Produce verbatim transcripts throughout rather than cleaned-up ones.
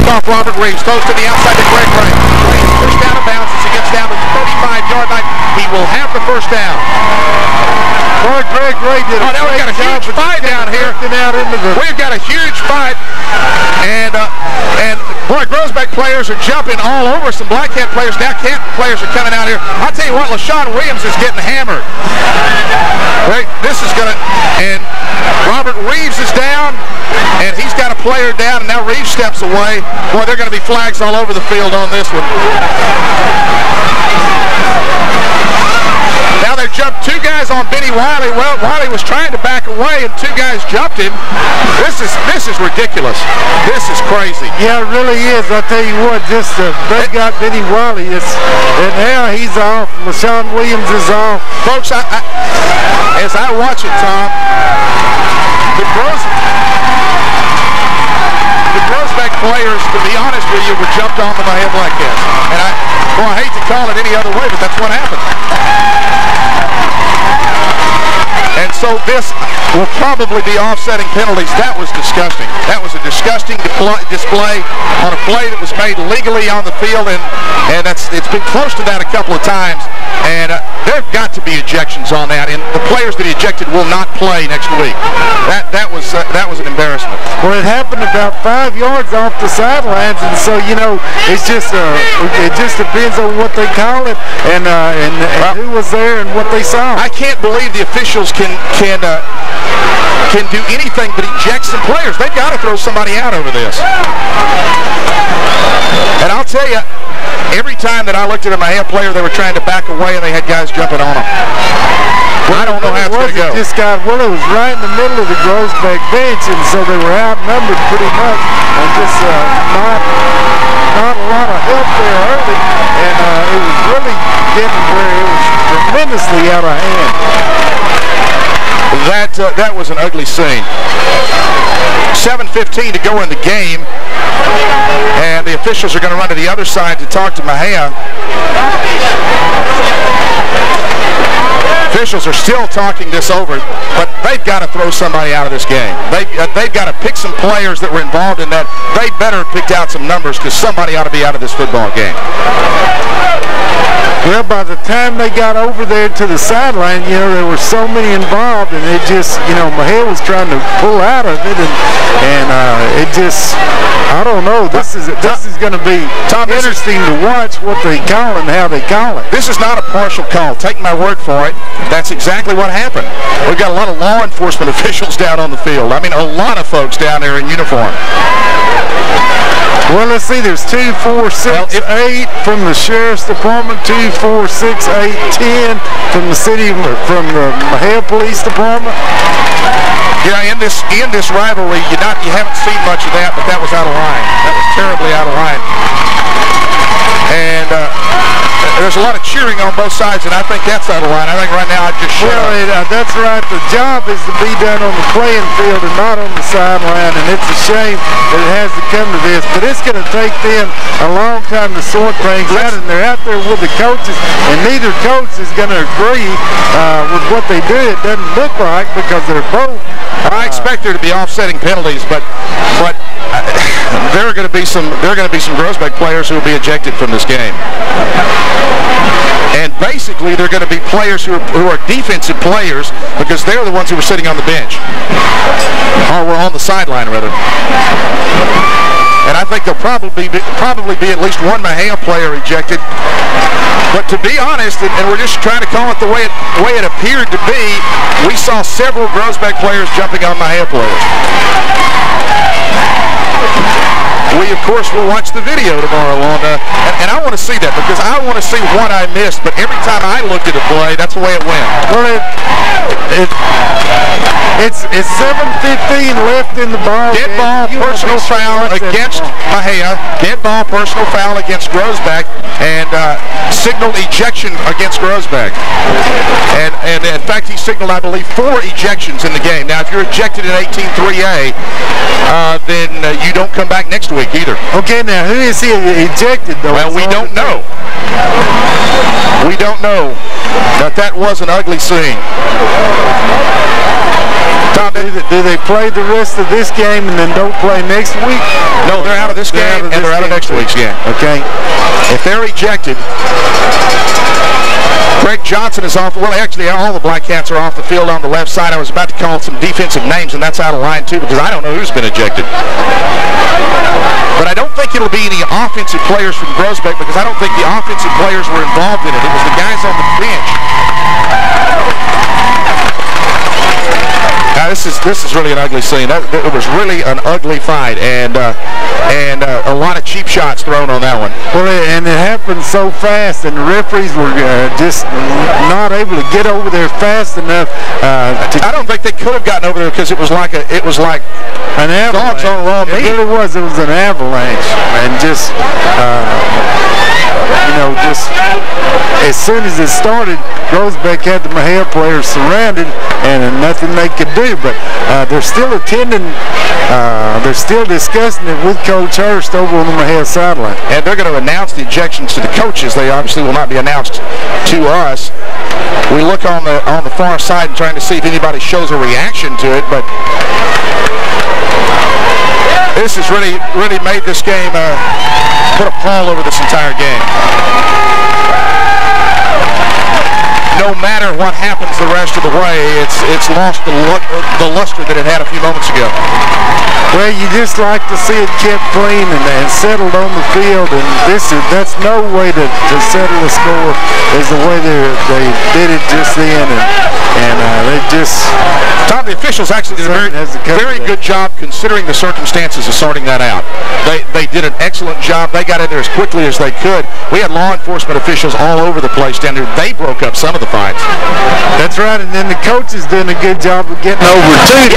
off Robert Reeves. Throws to the outside to Greg Ray. He's pushed out of bounds as he gets down to the thirty-five yard line. He will have the first down. Boy, Greg Ray did a oh, now we've got a huge fight down here. Out into the we've got a huge fight. And, uh, and boy, Groesbeck players are jumping all over some Black Cat players. Now Canton players are coming out here. I'll tell you what, LaShawn Williams is getting hammered. Right, this is going to, and Robert Reeves is down, and he's got a player down, and now Reeves steps away. Boy, they're going to be flags all over the field on this one. Now they jumped two guys on Benny Wiley. Well, Wiley was trying to back away, and two guys jumped him. This is this is ridiculous. This is crazy. Yeah, it really is. I tell you what, just uh, they got Benny Wiley. It's, and now he's off. LaShawn Williams is off. Folks, I, I, as I watch it, Tom, the Gros the Groesbeck players, to be honest with you, were jumped on the Mahia Black Cats. And I, well, I hate to call it any other way, but that's what happened. And so this will probably be offsetting penalties. That was disgusting. That was a disgusting display on a play that was made legally on the field, and and that's it's been close to that a couple of times. And uh, there've got to be ejections on that, and the players that he ejected will not play next week. That that was uh, that was an embarrassment. Well, it happened about five yards off the sidelines, and so you know it's just uh, it just depends on what they call it and uh, and, and well, who was there and what they saw. I can't believe the officials can can uh, can do anything but eject some players. They've got to throw somebody out over this. And I'll tell you, every time that I looked at a Mahia player, they were trying to back away, and they had guys jumping on them. Well, I don't know how it's going to go. Just got, well, it was right in the middle of the Groesbeck bench, and so they were outnumbered pretty much, and just uh, not not a lot of help there early, and uh, it was really getting where it was tremendously out of hand. That uh, that was an ugly scene. seven fifteen to go in the game, and the officials are going to run to the other side to talk to Mahia. Officials are still talking this over, but they've got to throw somebody out of this game. They, uh, they've got to pick some players that were involved in that. They better have picked out some numbers, because somebody ought to be out of this football game. Well, by the time they got over there to the sideline, you know, there were so many involved, and it just, you know, Mahia was trying to pull out of it, and and uh, it just, I don't know. This is this is going to be Tom, interesting to watch what they call and how they call it. This is not a partial call. Take my word for it. That's exactly what happened. We've got a lot of law enforcement officials down on the field. I mean, a lot of folks down there in uniform. Well, let's see. There's two, four, six, well, if, eight from the sheriff's department. Two, four, six, eight, ten from the city, from the Mahia Police Department. Yeah, in this in this rivalry, you not you haven't seen much of that, but that was out of line. That was terribly out of line. And uh, there's a lot of cheering on both sides, and I think that's out of line. I think right now I just shut well, up. It, uh, that's right. The job is to be done on the playing field and not on the sideline, and it's a shame that it has to come to this. But it's going to take them a long time to sort things out, and they're out there with the coaches, and neither coach is going to agree uh, with what they do. It doesn't look like, because they're both. Uh, I expect there to be offsetting penalties, but but uh, there are going to be some there are going to be some Groesbeck players who will be ejected from this game. And basically, they're going to be players who are, who are defensive players, because they're the ones who were sitting on the bench, or were on the sideline, rather. And I think there'll probably be, probably be at least one Mahia player ejected. But to be honest, and we're just trying to call it the way it, the way it appeared to be, we saw several Groesbeck players jumping on Mahia players. We, of course, will watch the video tomorrow on, uh, and, and I want to see that, because I want to see what I missed, but every time I looked at a play, that's the way it went. Well, it, it, it's it's seven fifteen left in the ball. Dead ball, personal foul against Mahia. Dead ball, personal foul against Groesbeck, and uh, signaled ejection against Groesbeck. And, and in fact, he signaled, I believe, four ejections in the game. Now, if you're ejected in eighteen three A, uh, then uh, you don't come back next week either. Okay, now who is he ejected though? Well, we don't know. We don't know. But that was an ugly scene. Tom, do, they, do they play the rest of this game and then don't play next week? No, they're out of this They're game out of and this they're out of game next too. week's game. Okay. If they're ejected, Craig Johnson is off. Well, actually, all the Black Cats are off the field on the left side. I was about to call some defensive names, and that's out of line, too, because I don't know who's been ejected. But I don't think it'll be any offensive players from Groesbeck, because I don't think the offensive players were involved in it. It was the guys on the bench. Now, this is this is really an ugly scene. That, that, it was really an ugly fight, and uh, and uh, a lot of cheap shots thrown on that one. Well, and it happened so fast, and the referees were uh, just not able to get over there fast enough. Uh, to I don't think they could have gotten over there because it was like a it was like an avalanche. Dogs on raw meat. It really was. It was an avalanche, and just uh, you know, just as soon as it started, Groesbeck had the Mexia players surrounded, and nothing they could do. But uh, they're still attending. Uh, they're still discussing it with Coach Hurst over on the Mexia sideline. And they're going to announce the ejections to the coaches. They obviously will not be announced to us. We look on the on the far side and trying to see if anybody shows a reaction to it, but this has really really made this game uh, put a pall over this entire game. No matter what happens the rest of the way, it's it's lost the lu the luster that it had a few moments ago. Well, you just like to see it kept clean and, and settled on the field, and this is that's no way to, to settle a score is the way they they did it just then, and and uh, they just. Tom, the officials actually did a very very good job considering the circumstances of sorting that out. They they did an excellent job. They got in there as quickly as they could. We had law enforcement officials all over the place down there. They broke up some of the fights. That's right, and then the coach is doing a good job of getting over too.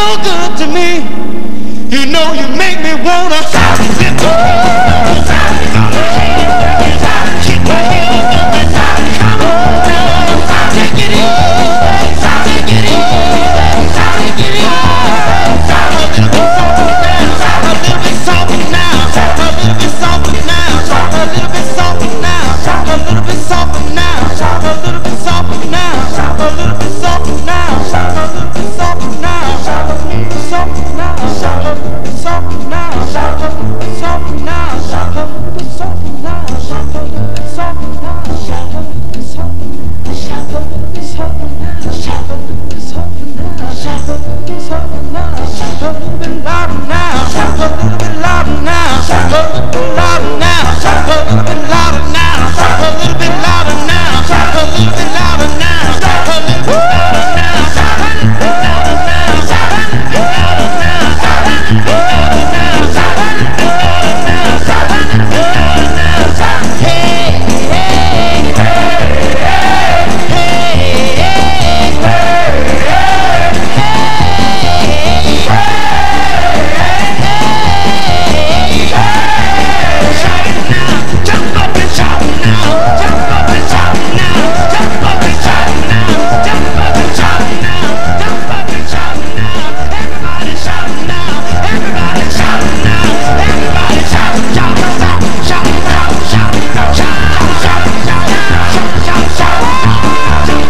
so good to me. You know you make me wanna lift my heels up, kick my heels up and down. Come on now, take it easy, take it easy, take it easy. A little bit softer now, a little bit softer now, a little bit softer now, a little bit softer now, a little bit softer now, a little bit softer now, a little bit softer now, a little bit softer now, a little bit softer now, a little bit softer now, a little bit softer now, a little bit softer now, a little bit softer now, a little bit softer now, a little bit softer now, a little bit softer now, a little bit louder now, a little bit louder now, a little bit louder now, a little bit louder now, a little bit louder now, a little bit louder now, a little bit louder now, a little bit louder now, a little bit louder now, hey, hey, hey, hey, jump up and shout now, jump up and shout now, jump up and shout now, jump up and shout now, jump up and shout now, everybody shout now, everybody shout now, everybody shout, shout, shout, shout, shout, shout, shout, shout, shout, shout, shout,